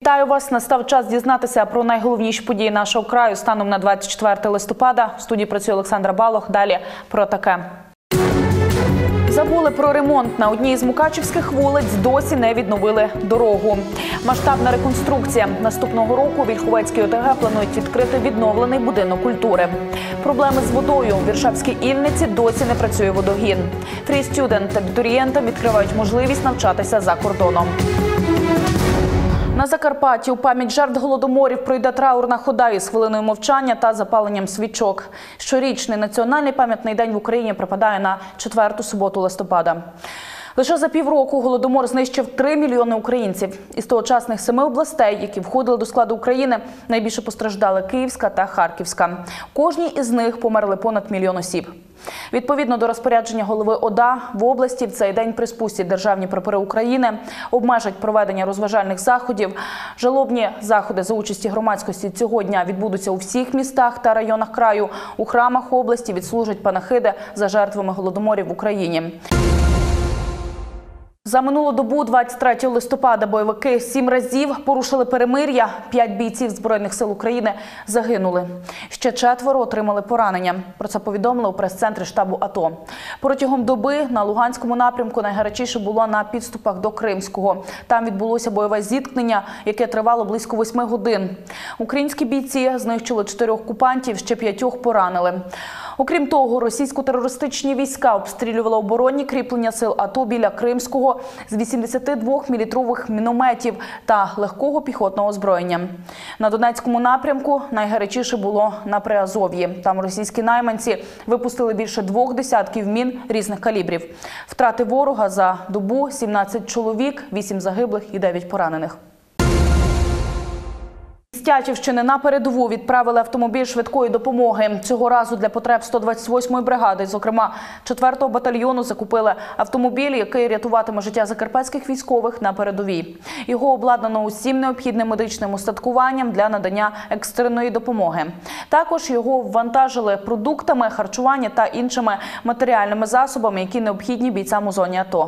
Вітаю вас! Настав час дізнатися про найголовніші події нашого краю станом на 24 листопада. В студії працює Олександра Балох. Далі про таке. Забули про ремонт. На одній із мукачівських вулиць досі не відновили дорогу. Масштабна реконструкція. Наступного року у Вільховецькій ОТГ планують відкрити відновлений будинок культури. Проблеми з водою. У Віршавській Ільниці досі не працює водогін. Free Student абітурієнтам відкривають можливість навчатися за кордоном. На Закарпатті у пам'ять жертв голодоморів пройде траурна хода із хвилиною мовчання та запаленням свічок. Щорічний національний пам'ятний день в Україні припадає на 4-ту суботу листопада. Лише за півроку голодомор знищив 3 мільйони українців. Із тогочасних 7 областей, які входили до складу України, найбільше постраждали Київська та Харківська. У кожній із них померли понад 1 мільйон осіб. Відповідно до розпорядження голови ОДА, в області в цей день приспустять державні прапори України, обмежать проведення розважальних заходів. Жалобні заходи за участі громадськості цього дня відбудуться у всіх містах та районах краю. У храмах області відслужать панахиди за жертвами голодоморів в Україні. За минулу добу, 23 листопада, бойовики 7 разів порушили перемир'я. 5 бійців Збройних сил України загинули. Ще 4 отримали поранення. Про це повідомили у прес-центрі штабу АТО. Протягом доби на Луганському напрямку найгарячіше було на підступах до Кримського. Там відбулося бойове зіткнення, яке тривало близько 8 годин. Українські бійці знищили 4 окупантів, ще 5 поранили. Окрім того, російсько-терористичні війська обстрілювали оборонні кріплення сил АТО біля Кримського з 82-мм мінометів та легкого піхотного озброєння. На Донецькому напрямку найгарячіше було на Приазов'ї. Там російські найманці випустили більше 2 десятків мін різних калібрів. Втрати ворога за добу – 17 чоловік, 8 загиблих і 9 поранених. З Тячівщини на передову відправили автомобіль швидкої допомоги. Цього разу для потреб 128-ї бригади, зокрема 4-го батальйону, закупили автомобіль, який рятуватиме життя закарпатських військових на передовій. Його обладнано усім необхідним медичним устаткуванням для надання екстреної допомоги. Також його ввантажили продуктами, харчування та іншими матеріальними засобами, які необхідні бійцям у зоні АТО.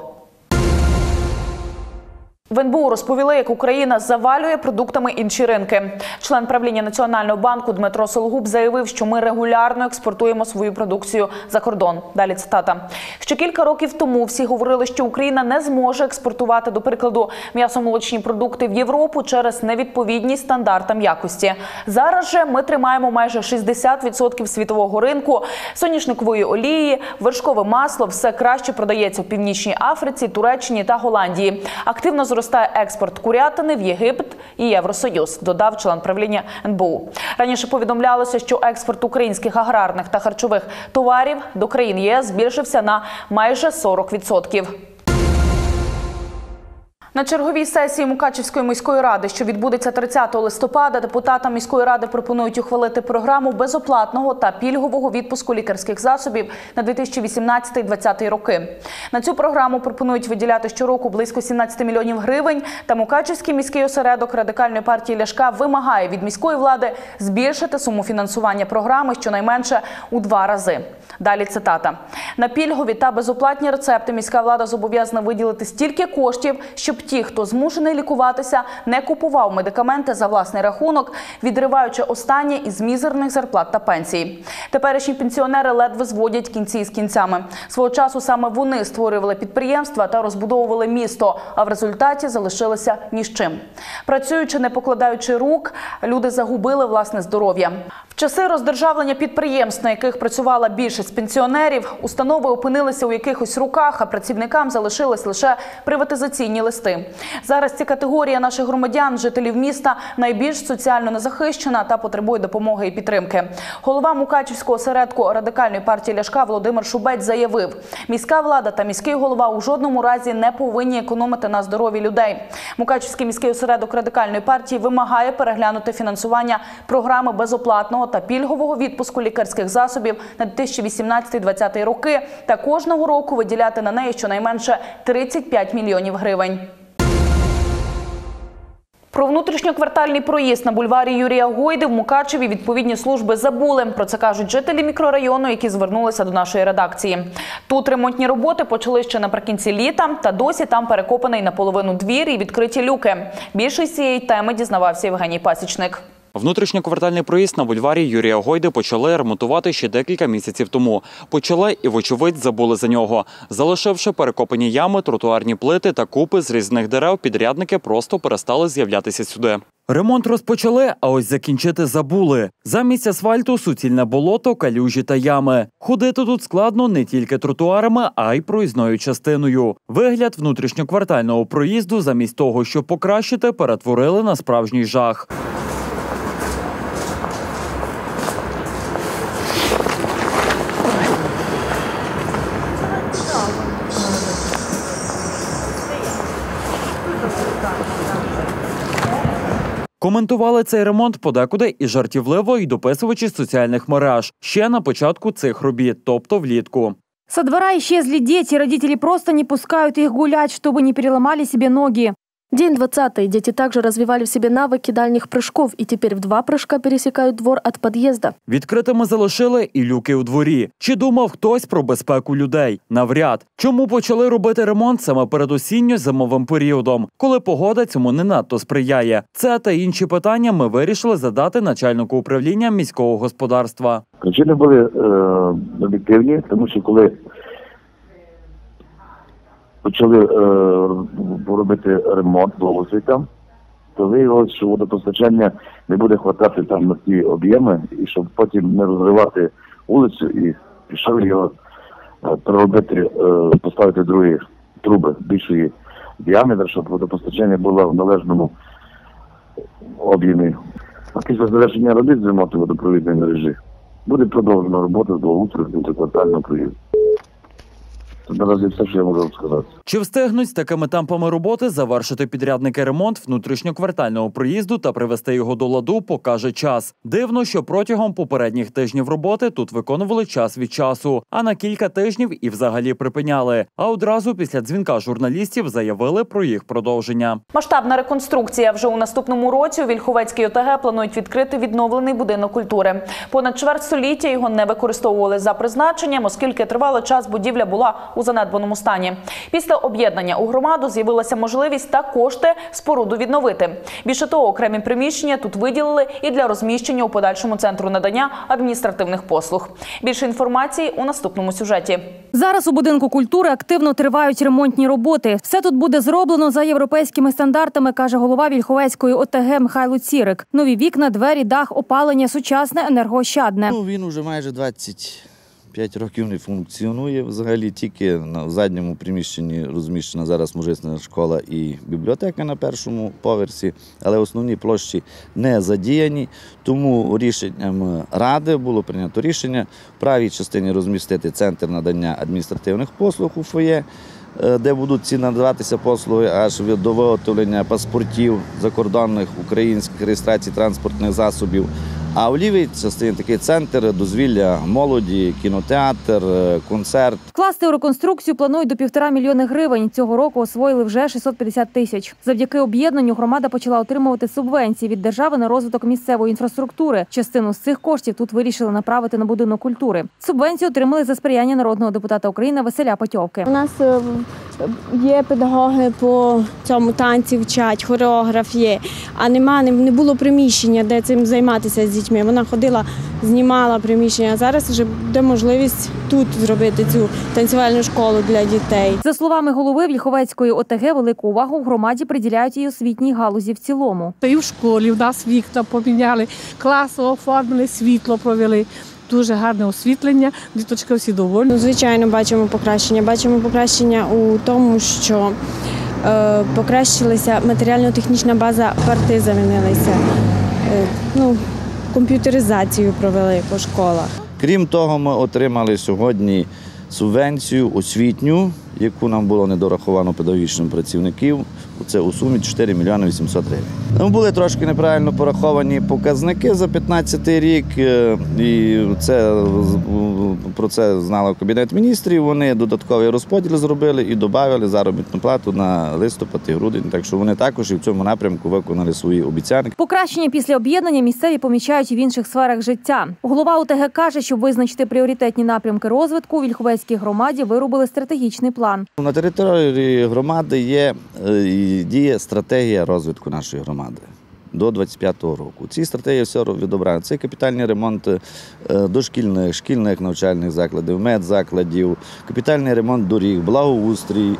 В НБУ розповіли, як Україна завалює продуктами інші ринки. Член правління Національного банку Дмитро Сологуб заявив, що ми регулярно експортуємо свою продукцію за кордон. Далі цитата. Ще кілька років тому всі говорили, що Україна не зможе експортувати, до прикладу, м'ясомолочні продукти в Європу через невідповідність стандартам якості. Зараз же ми тримаємо майже 60% світового ринку, соняшникової олії, вершкове масло все краще продається в Північній Африці, Туреччині та Голландії. Активно зростає експорт курятини в Єгипет і Євросоюз, додав член правління НБУ. Раніше повідомлялося, що експорт українських аграрних та харчових товарів до країн ЄС збільшився на майже 40%. На черговій сесії Мукачівської міської ради, що відбудеться 30 листопада, депутатам міської ради пропонують ухвалити програму безоплатного та пільгового відпуску лікарських засобів на 2018-2020 роки. На цю програму пропонують виділяти щороку близько 17 мільйонів гривень, та Мукачівський міський осередок Радикальної партії Ляшка вимагає від міської влади збільшити суму фінансування програми щонайменше у 2 рази. Далі цитата. На пільгові та безоплатні рецепти міська влада зобов'язана виділити стільки коштів, щоб ті, хто змушений лікуватися, не купував медикаменти за власний рахунок, відриваючи останнє із мізерних зарплат та пенсій. Теперішні пенсіонери ледве зводять кінці з кінцями. Свого часу саме вони створювали підприємства та розбудовували місто, а в результаті залишилися ні з чим. Працюючи, не покладаючи рук, люди загубили власне здоров'я. В часи роздержавлення підприємств, на яких працювала більшість пенсіонерів, установи опинилися у якихось руках, а працівникам залишились лише приватизаційні листи. Зараз ці категорії наших громадян, жителів міста, найбільш соціально незахищена та потребує допомоги і підтримки. Голова Мукачівського осередку Радикальної партії Ляшка Володимир Шубець заявив, міська влада та міський голова у жодному разі не повинні економити на здоров'ї людей. Мукачівський міський осередок Радикальної партії вимагає переглянути фінансування програми безоплатного та пільгового відпуску лікарських засобів на 2018-2020 роки та кожного року виділяти на неї щонайменше 35 мільйонів гривень. Про внутрішньоквартальний проїзд на бульварі Юрія Гойди в Мукачеві відповідні служби забули. Про це кажуть жителі мікрорайону, які звернулися до нашої редакції. Тут ремонтні роботи почали ще наприкінці літа, та досі там перекопаний наполовину двір і відкриті люки. Більше з цієї теми дізнавався Євгеній Пасічник. Внутрішньоквартальний проїзд на бульварі Юрія Гойди почали ремонтувати ще декілька місяців тому. Почали і, вочевидь, забули за нього. Залишивши перекопані ями, тротуарні плити та купи з різних дерев, підрядники просто перестали з'являтися сюди. Ремонт розпочали, а ось закінчити забули. Замість асфальту – суцільне болото, калюжі та ями. Ходити тут складно не тільки тротуарами, а й проїзною частиною. Вигляд внутрішньоквартального проїзду замість того, щоб покращити, перетворили на справжній жах. Коментували цей ремонт подекуди і жартівливо, і дописувачі соціальних мереж. Ще на початку цих робіт, тобто влітку. Со двора исчезли дети, родители просто не пускают их гулять, чтобы не переломали себе ноги. День 20-й. Дети также развивали в себе навыки дальних прыжков и теперь в 2 прыжка пересекают двор от подъезда. Відкритими залишили і люки у дворі. Чи думав хтось про безпеку людей? Навряд. Чому почали робити ремонт саме перед осінньо-зимовим періодом, коли погода цьому не надто сприяє? Це та інші питання ми вирішили задати начальнику управління міського господарства. Причини були об'єктивні, тому що коли почали робити ремонт благоустрій там, то виявилося, що водопостачання не буде хватати там на ті об'єми, і щоб потім не розривати вулицю, і пішов його проробити, поставити другі труби більшої діаметра, щоб водопостачання було в належному об'ємі. А після завершення робіт з ремонту водопровідної мережі буде продовжена робота з благоустрою внутрішньоквартального проїзду. Це наразі все, що я можу сказати. Чи встигнуть з такими темпами роботи завершити підрядники ремонт внутрішньоквартального проїзду та привести його до ладу, покаже час. Дивно, що протягом попередніх тижнів роботи тут виконували час від часу, а на кілька тижнів і взагалі припиняли. А одразу після дзвінка журналістів заявили про їх продовження. Масштабна реконструкція. Вже у наступному році у Вільховецькій ОТГ планують відкрити відновлений будинок культури. Понад чверть століття його не використовували за призначенням, оскільки тривалий час будівля була у занедбаному стані. Після об'єднання у громаду з'явилася можливість та кошти споруду відновити. Більше того, окремі приміщення тут виділили і для розміщення у подальшому центру надання адміністративних послуг. Більше інформації у наступному сюжеті. Зараз у будинку культури активно тривають ремонтні роботи. Все тут буде зроблено за європейськими стандартами, каже голова Вільховецької ОТГ Михайло Цірик. Нові вікна, двері, дах, опалення, сучасне, енергоощадне. Він уже майже 25 років не функціонує. Взагалі тільки на задньому приміщенні розміщена зараз музична школа і бібліотека на першому поверсі, але основні площі не задіяні. Тому рішенням Ради було прийнято рішення в правій частині розмістити центр надання адміністративних послуг у фоє, де будуть ці надаватися послуги аж до виготовлення паспортів закордонних, українських, реєстрації транспортних засобів. А в лівій частині такий центр дозвілля молоді, кінотеатр, концерт. Вкласти у реконструкцію планують до 1,5 мільйона гривень. Цього року освоїли вже 650 тисяч. Завдяки об'єднанню громада почала отримувати субвенції від держави на розвиток місцевої інфраструктури. Частину з цих коштів тут вирішили направити на будинок культури. Субвенцію отримали за сприяння народного депутата України Василя Патьовки. У нас є педагоги по цьому танці вчать, хореограф є, а не було приміщення, де цим займатися з дітьми. Вона ходила, знімала приміщення, а зараз вже буде можливість тут зробити цю танцювальну школу для дітей. За словами голови Вільховецької ОТГ, велику увагу в громаді приділяють і освітній галузі в цілому. І в школі в нас вікна поміняли, класи оформили, світло провели. Дуже гарне освітлення, діточки всі довольні. Звичайно, бачимо покращення. Бачимо покращення у тому, що покращилася матеріально-технічна база, парти замінилися, комп'ютеризацію провели по школах. Крім того, ми отримали сьогодні субвенцію освітню, яку нам було недораховано педагогічним Це у сумі 4 мільйони 800 гривень. Були трошки неправильно пораховані показники за 2015 рік, і про це знав Кабінет міністрів. Вони додатковий розподіл зробили і додали заробітну плату на листопад і грудень. Так що вони також і в цьому напрямку виконали свої обіцянки. Покращення після об'єднання місцеві помічають і в інших сферах життя. Голова ОТГ каже, щоб визначити пріоритетні напрямки розвитку, у Вільховецькій громаді виробили стратегічний план. На території громади є і діє стратегія розвитку нашої громади до 2025 року. Ці стратегії все відображені. Це капітальний ремонт дошкільних, шкільних навчальних закладів, медзакладів, капітальний ремонт доріг, благоустрій,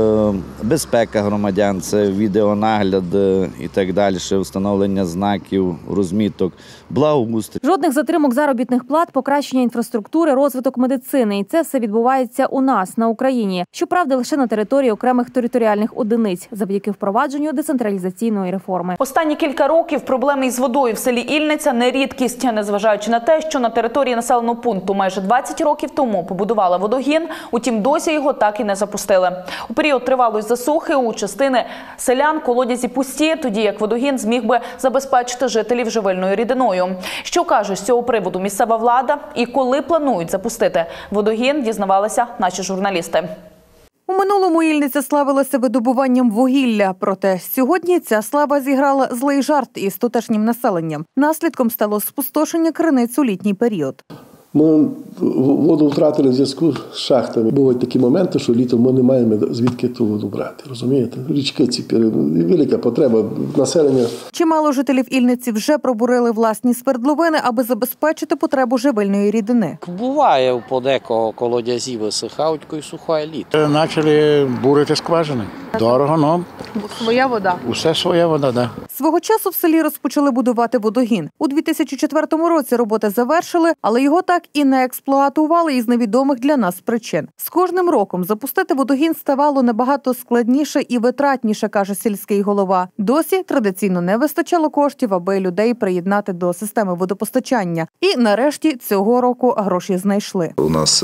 безпека громадян, це відеонагляд і так далі, встановлення знаків, розміток, благоустрій. Жодних затримок заробітних плат, покращення інфраструктури, розвиток медицини. І це все відбувається у нас, на Україні. Щоправда, лише на території окремих територіальних одиниць, завдяки впровадженню децентралізаційної реформи. Останні кілька років проблеми із водою в селі Ільниця не рідкість, незважаючи на те, що на території населеного пункту майже 20 років тому побудували водогін, утім досі його так і не запустили. У період тривалої засухи у частини селян колодязі пусті, тоді як водогін зміг би забезпечити жителів живильною рідиною. Що каже з цього приводу місцева влада і коли планують запустити водогін, дізнавалися наші журналісти. У минулому Ільниця славилася видобуванням вугілля, проте сьогодні ця слава зіграла злий жарт із тутешнім населенням. Наслідком стало спустошення криниць у літній період. Ми воду втратили в зв'язку з шахтами. Бувають такі моменти, що літом ми не маємо звідки ту воду брати. Розумієте? Річки ці велика потреба населення. Чимало жителів Ільниці вже пробурили власні свердловини, аби забезпечити потребу живильної рідини. Буває у подекого колодязі висихають, і сухає літо. Почали бурити скважини. Дорого, але своя вода. Усе своя вода, да. Свого часу в селі розпочали будувати водогін. У 2004 році роботи завершили, але його так і не експлуатували із невідомих для нас причин. З кожним роком запустити водогін ставало набагато складніше і витратніше, каже сільський голова. Досі традиційно не вистачало коштів, аби людей приєднати до системи водопостачання. І нарешті цього року гроші знайшли. У нас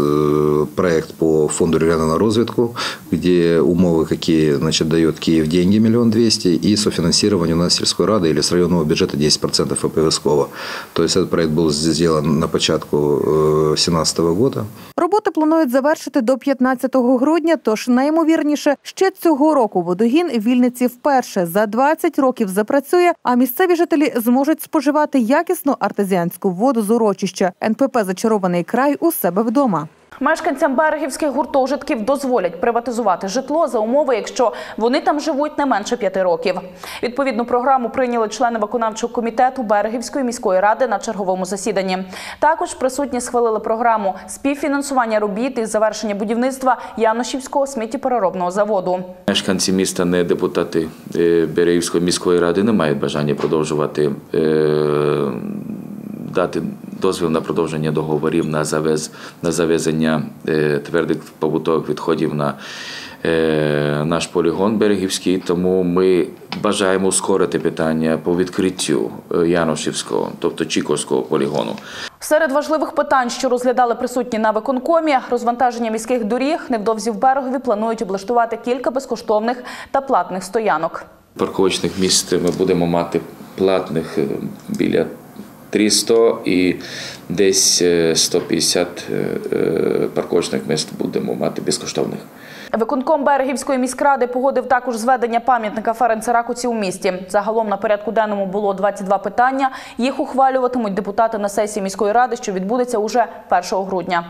проект по фонду регионального развитку, где умовы какие, значит, дает Киев деньги 1 200 000 и софинансирование у нас сельской рады или с районного бюджета 10% обов'язково. То есть этот проект был сделан на початку 2017 года. Роботи планують завершити до 15 грудня, тож найімовірніше, ще цього року водогін в Ільниці вперше за 20 років запрацює, а місцеві жителі зможуть споживати якісну артезіанську воду з урочища. НПП «Зачарований край» у себе вдома. Мешканцям берегівських гуртожитків дозволять приватизувати житло за умови, якщо вони там живуть не менше 5 років. Відповідну програму прийняли члени виконавчого комітету Берегівської міської ради на черговому засіданні. Також присутні схвалили програму співфінансування робіт із завершення будівництва Яношівського сміттєпереробного заводу. Мешканці міста, не депутати Берегівської міської ради, не мають бажання продовжувати дати дозвіл на продовження договорів на завезення твердих побутових відходів на наш полігон Берегівський, тому ми бажаємо ускорити питання по відкриттю Яношівського, тобто Чіковського полігону. Серед важливих питань, що розглядали присутні на виконкомі, розвантаження міських доріг. Невдовзі в Берегові планують облаштувати кілька безкоштовних та платних стоянок. Парковочних місць ми будемо мати платних біля 300 і десь 150 парковочних місць будемо мати безкоштовних. Виконком Берегівської міськради погодив також зведення пам'ятника Ференца Ракуці у місті. Загалом на порядку денному було 22 питання. Їх ухвалюватимуть депутати на сесії міської ради, що відбудеться уже 1 грудня.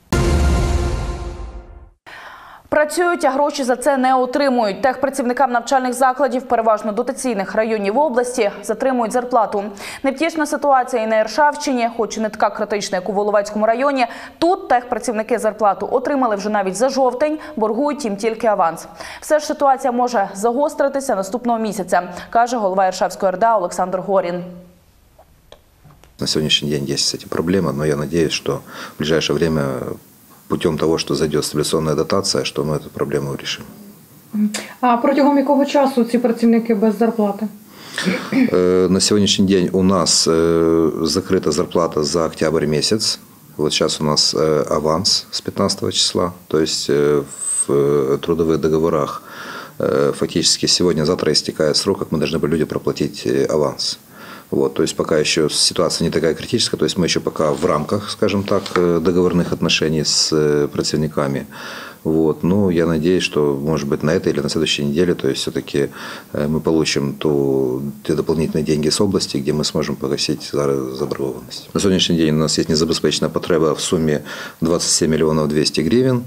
Працюють, а гроші за це не отримують. Техпрацівникам навчальних закладів, переважно дотаційних районів області, затримують зарплату. Невтішна ситуація і на Іршавщині, хоч і не така критична, як у Воловецькому районі. Тут техпрацівники зарплату отримали вже навіть за жовтень, боргують їм тільки аванс. Все ж ситуація може загостритися наступного місяця, каже голова Іршавської РДА Олександр Горін. На сегодняшний день есть с этим проблема, но я надеюсь, что в ближайшее время путем того, что зайдет стабилизационная дотация, что мы эту проблему решим. А протягом якого часу ці працівники без зарплати? На сегодняшний день у нас закрыта зарплата за октябрь месяц. Вот сейчас у нас аванс с 15 числа. То есть в трудовых договорах фактически сегодня-завтра истекает срок, как мы должны были людям проплатить аванс. Вот, то есть пока еще ситуация не такая критическая, то есть мы еще пока в рамках, скажем так, договорных отношений с противниками. Вот, ну, я надеюсь, что, может быть, на этой или на следующей неделе, то есть все-таки мы получим те дополнительные деньги с области, где мы сможем погасить заборгованность. На сегодняшний день у нас есть незабезпеченная потреба в сумме 27 миллионов 200 гривен.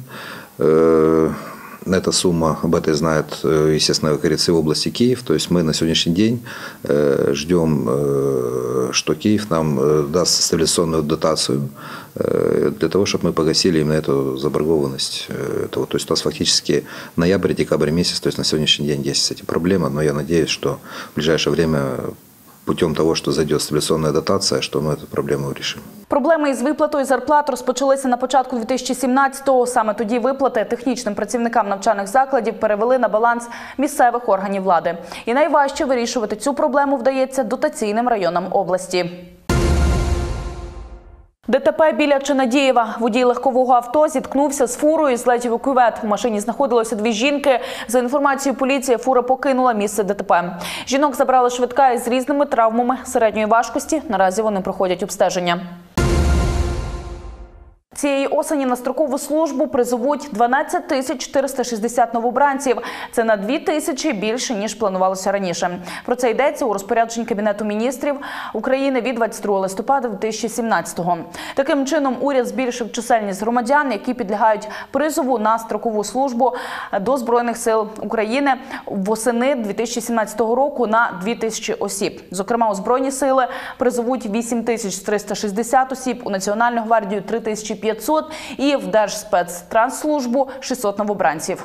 Эта сумма, об этой знает, естественно, как говорится, в области Киев. То есть мы на сегодняшний день ждем, что Киев нам даст стабилизационную дотацию для того, чтобы мы погасили именно эту заборгованность. То есть у нас фактически ноябрь-декабрь месяц, то есть на сегодняшний день есть с этим проблема, но я надеюсь, что в ближайшее время путем того, що зайде стабілізаційна дотація, що ми цю проблему вирішимо. Проблеми із виплатою зарплат розпочалися на початку 2017-го. Саме тоді виплати технічним працівникам навчальних закладів перевели на баланс місцевих органів влади. І найважче вирішувати цю проблему вдається дотаційним районам області. ДТП біля Чинадієва. Водій легкового авто зіткнувся з фурою і злетів у кювет. В машині знаходилося 2 жінки. За інформацією поліції, фура покинула місце ДТП. Жінок забрали швидка із різними травмами середньої важкості. Наразі вони проходять обстеження. Цієї осені на строкову службу призовуть 12 460 новобранців. Це на 2 тисячі більше, ніж планувалося раніше. Про це йдеться у розпорядженні Кабінету міністрів України від 22 листопада 2017-го. Таким чином, уряд збільшив чисельність громадян, які підлягають призову на строкову службу до Збройних сил України восени 2017 року на 2 тисячі осіб. Зокрема, у Збройні сили призовуть 8 360 осіб, у Національну гвардію – 3 500 і в Держспецтрансслужбу – 600 новобранців.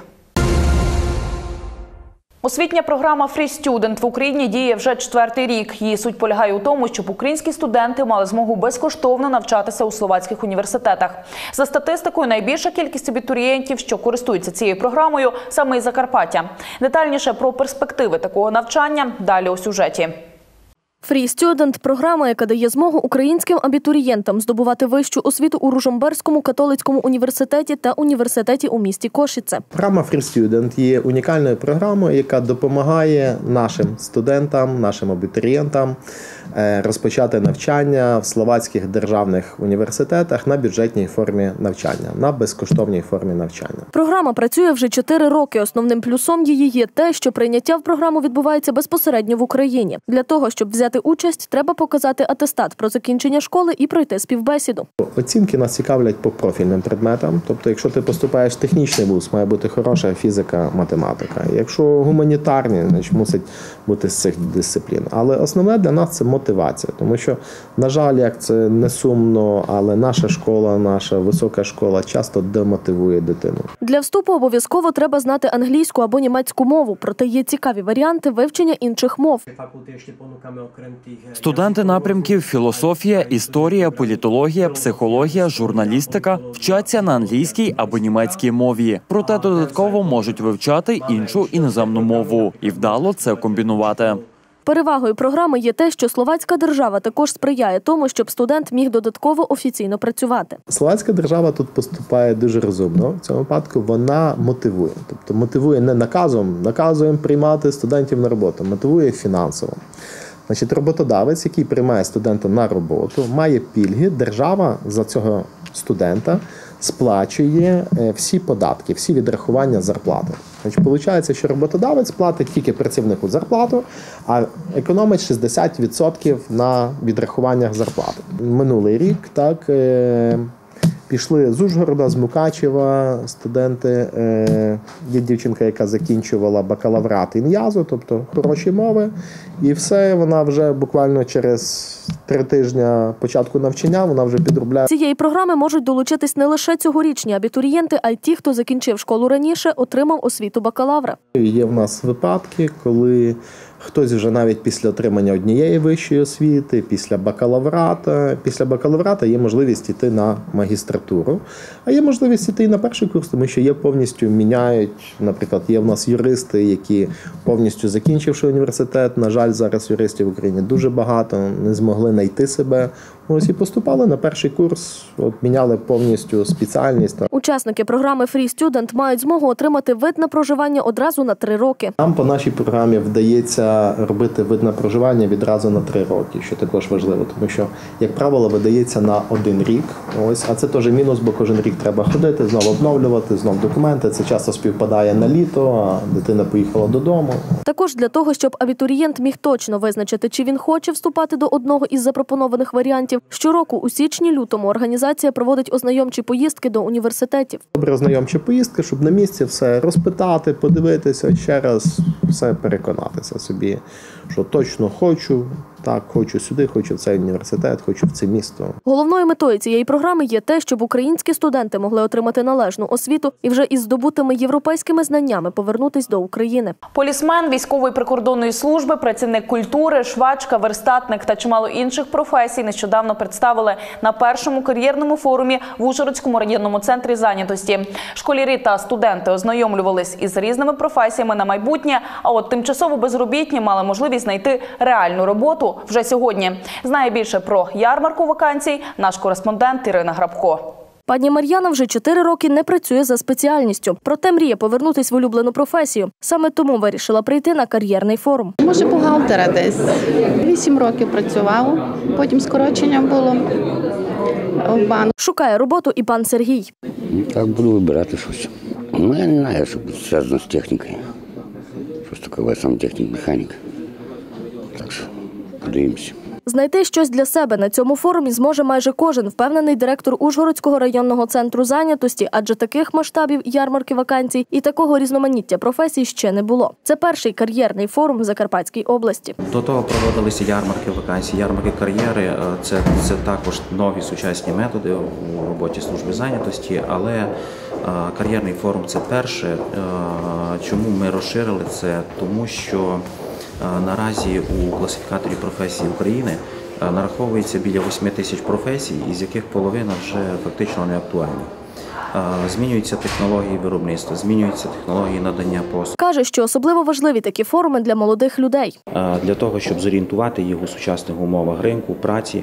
Освітня програма Free Student в Україні діє вже 4-й рік. Її суть полягає у тому, щоб українські студенти мали змогу безкоштовно навчатися у словацьких університетах. За статистикою, найбільша кількість абітурієнтів, що користуються цією програмою, саме із Закарпаття. Детальніше про перспективи такого навчання далі у сюжеті. Free Student – програма, яка дає змогу українським абітурієнтам здобувати вищу освіту у Ружомберському католицькому університеті та університеті у місті Кошице. Програма Free Student є унікальною програмою, яка допомагає нашим студентам, нашим абітурієнтам розпочати навчання в словацьких державних університетах на бюджетній формі навчання, на безкоштовній формі навчання. Програма працює вже 4 роки. Основним плюсом її є те, що прийняття в програму відбувається безпосередньо в Україні. Для того, щоб взяти участь, треба показати атестат про закінчення школи і пройти співбесіду. Оцінки нас цікавлять по профільним предметам. Тобто, якщо ти поступаєш в технічний вуз, має бути хороша фізика, математика. Якщо гуманітарні, значить мусить бути з цих дисциплін. Але основне для нас – це мотивація. Тому що, на жаль, як це не сумно, але наша школа, наша висока школа часто демотивує дитину. Для вступу обов'язково треба знати англійську або німецьку мову, проте є цікаві варіанти вивчення інших мов. Студенти напрямків філософія, історія, політологія, психологія, журналістика вчаться на англійській або німецькій мові. Проте додатково можуть вивчати іншу іноземну мову і вдало це комбінувати. Перевагою програми є те, що словацька держава також сприяє тому, щоб студент міг додатково офіційно працювати. Словацька держава тут поступає дуже розумно. В цьому випадку вона мотивує. Тобто мотивує не наказуємо приймати студентів на роботу, мотивує фінансово. Значить, роботодавець, який приймає студента на роботу, має пільги, держава за цього студента сплачує всі податки, всі відрахування зарплати. Значить, виходить, що роботодавець платить тільки працівнику зарплату, а економить 60% на відрахуваннях зарплати. Минулий рік пішли з Ужгорода, з Мукачева студенти, є дівчинка, яка закінчувала бакалаврат ін'язу, тобто хороші мови, і все, вона вже буквально через 3 тижні початку навчання, вона вже підробляє. Цієї програми можуть долучитись не лише цьогорічні абітурієнти, а й ті, хто закінчив школу раніше, отримав освіту бакалавра. Є в нас випадки, коли хтось вже навіть після отримання однієї вищої освіти, після бакалаврата. Після бакалаврата є можливість йти на магістратуру, а є можливість йти і на перший курс, тому що є повністю міняють, наприклад, є в нас юристи, які повністю закінчивши університет, на жаль, зараз юристів в Україні дуже багато, не змогли знайти себе. Ось і поступали на перший курс, міняли повністю спеціальність. Учасники програми Free Student мають змогу отримати вид на проживання одразу на 3 роки. Нам по нашій програмі вдається робити вид на проживання відразу на 3 роки, що також важливо, тому що, як правило, видається на 1 рік. Ось, а це теж мінус, бо кожен рік треба ходити, знову обновлювати, знову документи. Це часто співпадає на літо, а дитина поїхала додому. Також для того, щоб абітурієнт міг точно визначити, чи він хоче вступати до одного із запропонованих варіантів, щороку у січні-лютому організація проводить ознайомчі поїздки до університетів. Добре ознайомчі поїздки, щоб на місці все розпитати, подивитися, ще раз все переконатися собі, що точно хочу, так, хочу сюди, хочу в цей університет, хочу в це місто. Головною метою цієї програми є те, щоб українські студенти могли отримати належну освіту і вже із здобутими європейськими знаннями повернутись до України. Полісмен, військової прикордонної служби, працівник культури, швачка, верстатник та чимало інших професій нещодавно представили на першому кар'єрному форумі в Ужгородському районному центрі зайнятості. Школярі та студенти ознайомлювались із різними професіями на майбутнє, а от тимчасово безробітні мали можливість знайти реальну роботу вже сьогодні. Знає більше про ярмарку вакансій наш кореспондент Ірина Грабко. Пані Мар'яна вже 4 роки не працює за спеціальністю, проте мріє повернутись в улюблену професію. Саме тому вирішила прийти на кар'єрний форум. Може, бухгалтера десь. 8 років працював, потім скорочення було в банку. Шукає роботу і пан Сергій. Так буду вибирати щось. Ну, я не знаю, що зв'язано з технікою. Щось таке, сам технік-механік. Так що, подивимося. Знайти щось для себе на цьому форумі зможе майже кожен, впевнений директор Ужгородського районного центру зайнятості, адже таких масштабів ярмарки вакансій і такого різноманіття професій ще не було. Це перший кар'єрний форум в Закарпатській області. До того проводилися ярмарки вакансій, ярмарки кар'єри. Це також нові сучасні методи у роботі служби зайнятості, але кар'єрний форум – це перше. Чому ми розширили це? Тому що наразі у класифікаторі професій України нараховується біля 8 тисяч професій, із яких половина вже фактично не актуальні. Змінюються технології виробництва, змінюються технології надання послуг. Каже, що особливо важливі такі форуми для молодих людей. Для того, щоб зорієнтувати їх у сучасних умовах ринку, праці,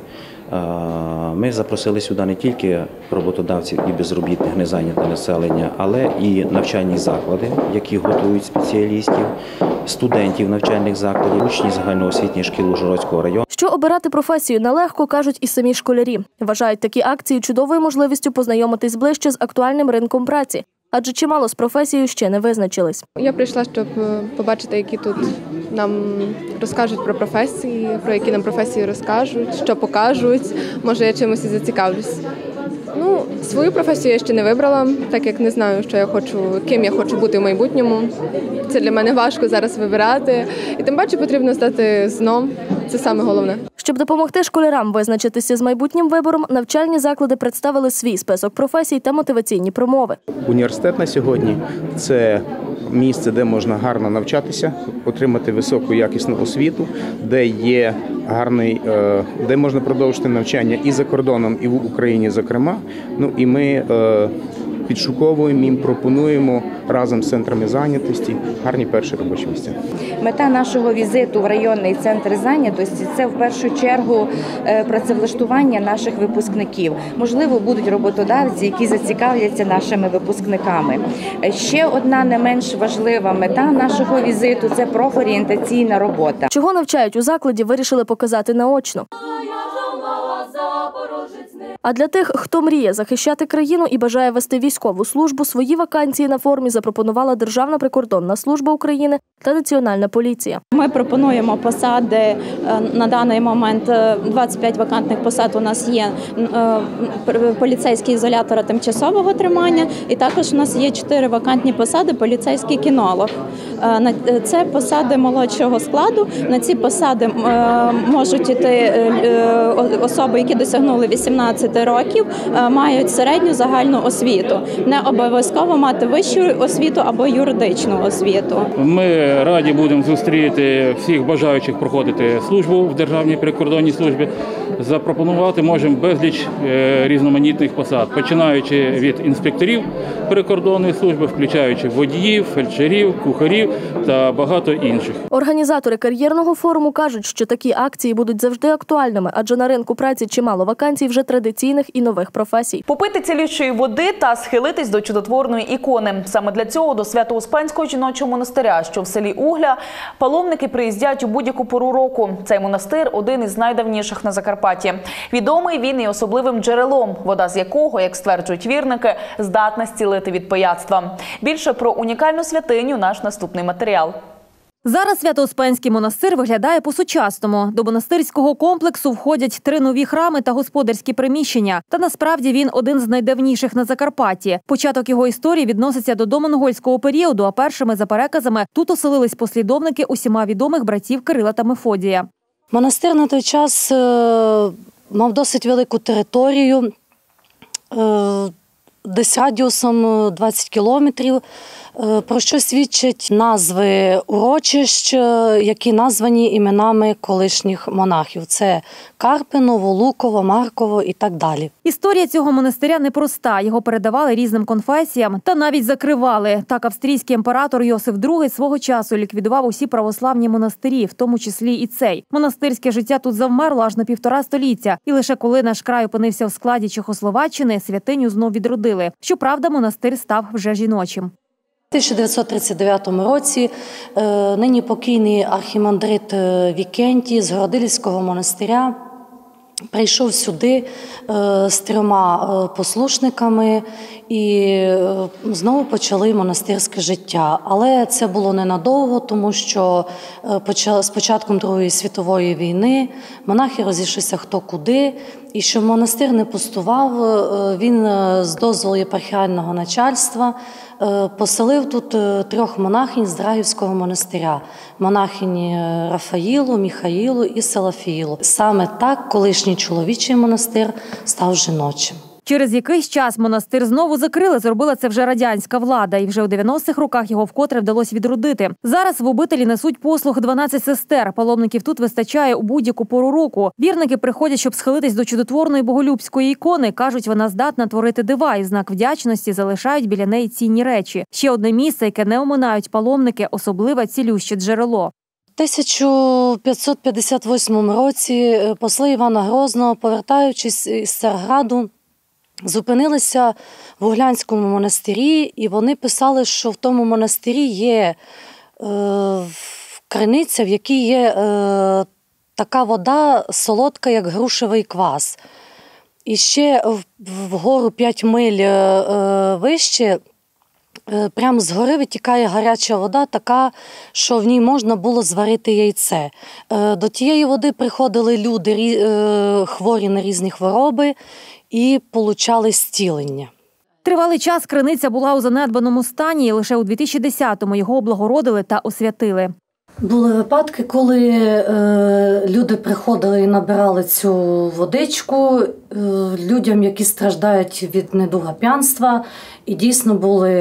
ми запросили сюди не тільки роботодавців і безробітних, незайняте населення, але і навчальні заклади, які готують спеціалістів, студентів навчальних закладів, учні загальноосвітніх шкіл Ужгородського району. Що обирати професію нелегко, кажуть і самі школярі. Вважають такі акції чудовою можливістю познайомитись ближче з актуальним ринком праці. Адже чимало з професією ще не визначились. Я прийшла, щоб побачити, які тут нам розкажуть про професії, про які нам професії розкажуть, що покажуть, може я чимось і зацікавлюсь. Свою професію я ще не вибрала, так як не знаю, що я хочу, ким я хочу бути в майбутньому. Це для мене важко зараз вибирати. І тим паче потрібно стати ЗНО, це саме головне. Щоб допомогти школярам визначитися з майбутнім вибором, навчальні заклади представили свій список професій та мотиваційні промови. Університет на сьогодні – це місце, де можна гарно навчатися, отримати високу якісну освіту, де є гарний, де можна продовжити навчання і за кордоном, і в Україні, зокрема. І ми підшуковуємо, їм пропонуємо разом з центрами зайнятості гарні перші робочі місця. Мета нашого візиту в районний центр зайнятості – це в першу чергу працевлаштування наших випускників. Можливо, будуть роботодавці, які зацікавляться нашими випускниками. Ще одна не менш важлива мета нашого візиту – це профорієнтаційна робота. Чого навчають у закладі, вирішили показати наочно. А для тих, хто мріє захищати країну і бажає вести військову службу, свої вакансії на форумі запропонувала Державна прикордонна служба України та Національна поліція. Ми пропонуємо посади, на даний момент 25 вакантних посад у нас є, поліцейський ізолятора тимчасового тримання, і також у нас є 4 вакантні посади поліцейський кінолог. Це посади молодшого складу, на ці посади можуть йти особи, які досягнули 18 18 років мають середню загальну освіту. Не обов'язково мати вищу освіту або юридичну освіту. Ми раді будемо зустріти всіх бажаючих проходити службу в Державній прикордонній службі. Запропонувати можемо безліч різноманітних посад, починаючи від інспекторів прикордонної служби, включаючи водіїв, фельдшерів, кухарів та багато інших. Організатори кар'єрного форуму кажуть, що такі акції будуть завжди актуальними, адже на ринку праці чимало вакансій вже традиційних і нових професій. Попити цілющої води та схилитись до чудотворної ікони. Саме для цього до Свято-Успенського жіночого монастиря, що в селі Угля, паломники приїздять у будь-яку пору року. Цей монастир – один із найдавніших на Закарпатті. Відомий він і особливим джерелом, вода з якого, як стверджують вірники, здатна зцілити від пияцтва. Більше про унікальну святиню – наш наступний матеріал. Зараз Свято-Успенський монастир виглядає по-сучасному. До монастирського комплексу входять 3 нові храми та господарські приміщення. Та насправді він один з найдавніших на Закарпатті. Початок його історії відноситься до домонгольського періоду, а першими, за переказами, тут оселились послідовники усіма відомих братів Кирила та Мефодія. Монастир на той час мав досить велику територію, десь радіусом 20 кілометрів, про що свідчать назви урочищ, які названі іменами колишніх монахів. Це Карпиново, Луково, Марково і так далі. Історія цього монастиря непроста. Його передавали різним конфесіям та навіть закривали. Так австрійський імператор Йосиф II свого часу ліквідував усі православні монастирі, в тому числі і цей. Монастирське життя тут завмерло аж на 1,5 століття. І лише коли наш край опинився в складі Чехословаччини, святиню знов відродили. Щоправда, монастир став вже жіночим. У 1939 році нині покійний архімандрит Вікентій з Городилівського монастиря прийшов сюди з 3 послушниками і знову почали монастирське життя. Але це було ненадовго, тому що з початком Другої світової війни монахи розійшлися хто куди. І щоб монастир не пустував, він з дозволу єпархіального начальства поселив тут 3 монахинь з Драгівського монастиря. Монахині Рафаїлу, Міхаїлу і Салафіїлу. Саме так колишній чоловічий монастир став жіночим. Через якийсь час монастир знову закрили, зробила це вже радянська влада, і вже у 90-х роках його вкотре вдалося відродити. Зараз в обителі несуть послуг 12 сестер. Паломників тут вистачає у будь-яку пору року. Вірники приходять, щоб схилитись до чудотворної боголюбської ікони. Кажуть, вона здатна творити дива, і в знак вдячності залишають біля неї цінні речі. Ще одне місце, яке не оминають паломники – особливе цілюще джерело. У 1558 році посли Івана Грозного, повертаючись із Царграду, зупинилися в Углянському монастирі, і вони писали, що в тому монастирі є криниця, в якій є така вода солодка, як грушевий квас. І ще вгору 5 миль вище, прямо згори витікає гаряча вода, така, що в ній можна було зварити яйце. До тієї води приходили люди, хворі на різні хвороби, і получали зцілення. Тривалий час криниця була у занедбаному стані, і лише у 2010-му його облагородили та освятили. Були випадки, коли люди приходили і набирали цю водичку людям, які страждають від недуга п'янства, і дійсно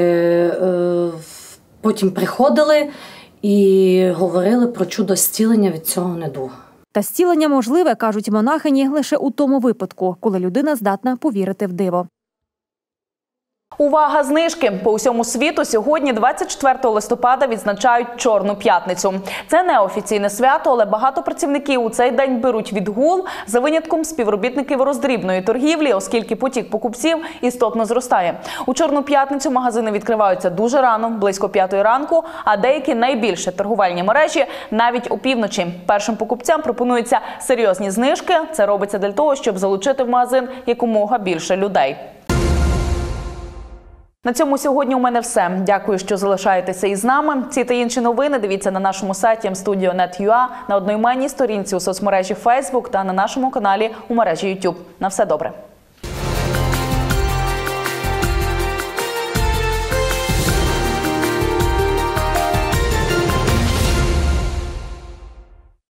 потім приходили і говорили про чудо зцілення від цього недуга. Та зцілення можливе, кажуть монахині, лише у тому випадку, коли людина здатна повірити в диво. Увага! Знижки! По усьому світу сьогодні, 24 листопада, відзначають Чорну п'ятницю. Це не офіційне свято, але багато працівників у цей день беруть відгул, за винятком співробітників роздрібної торгівлі, оскільки потік покупців істотно зростає. У Чорну п'ятницю магазини відкриваються дуже рано, близько 5 ранку, а деякі найбільші торговельні мережі навіть опівночі. Першим покупцям пропонуються серйозні знижки. Це робиться для того, щоб залучити в магазин якомога більше людей. На цьому сьогодні у мене все. Дякую, що залишаєтеся із нами. Ці та інші новини дивіться на нашому сайті mstudio.net.ua, на одноіменній сторінці у соцмережі Facebook та на нашому каналі у мережі YouTube. На все добре.